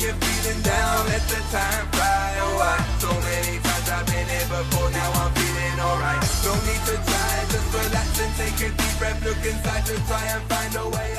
you're feeling down, let the time fly. Oh, so many times I've been here before, now I'm feeling alright. No need to try, just relax and take a deep breath. Look inside to try and find a way